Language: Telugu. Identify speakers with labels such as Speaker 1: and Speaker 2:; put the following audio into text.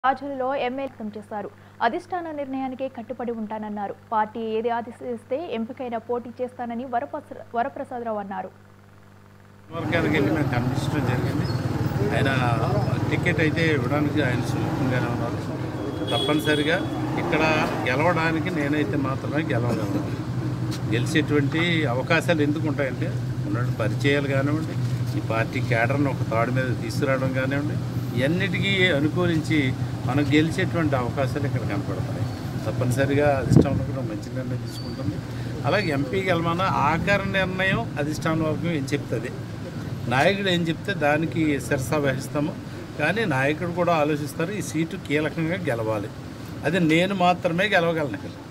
Speaker 1: రాజులలో ఎమ్మెల్యేం చేశారు. అధిష్టాన నిర్ణయానికి కట్టుబడి ఉంటానన్నారు. పార్టీ ఏది ఆదేశిస్తే ఎంపికైన పోటీ చేస్తానని వరప్రసాదరావు అన్నారు.
Speaker 2: వర్గానికి వెళ్ళి మేము కనిపించడం జరిగింది. ఆయన టికెట్ అయితే ఇవ్వడానికి ఆయన సుముఖంగానే ఉన్నారు. తప్పనిసరిగా ఇక్కడ గెలవడానికి నేనైతే మాత్రమే గెలవగలను. గెలిచేటువంటి అవకాశాలు ఎందుకు ఉంటాయంటే ఉన్నటువంటి పరిచయాలు కానివ్వండి, ఈ పార్టీ కేడర్ను ఒక తాడు మీద తీసుకురావడం కానివ్వండి, ఇవన్నిటికీ అనుకూలించి మనం గెలిచేటువంటి అవకాశాలు ఇక్కడ కనపడతాయి. తప్పనిసరిగా అధిష్టానం కూడా మంచి నిర్ణయం తీసుకుంటుంది. అలాగే ఎంపీ గెలమన్నా ఆఖరి నిర్ణయం అధిష్టాన వర్గం ఏం చెప్తుంది, నాయకుడు ఏం చెప్తే దానికి శిరస వహిస్తాము. కానీ నాయకుడు కూడా ఆలోచిస్తారు, ఈ సీటు కీలకంగా గెలవాలి, అది నేను మాత్రమే గెలవగలను ఇక్కడ.